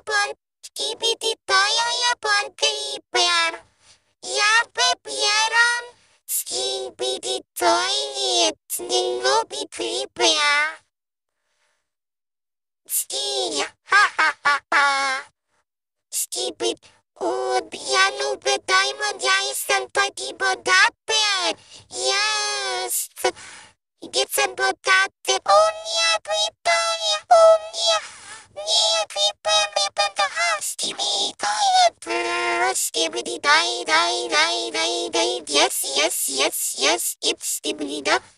patapon, skibidi patapon creeper. Ja wybieram skibidi toilet, nie lubi creeper. Ha ha ha ha. Skibidi. Ja lubię diamond, ja jestem taki bogaty. Jest. Jestem bogaty. O nie, creeper, o nie. Nie, creeper, nie będę skibidi toilet. Skibidi die. Yes, it's skibidi.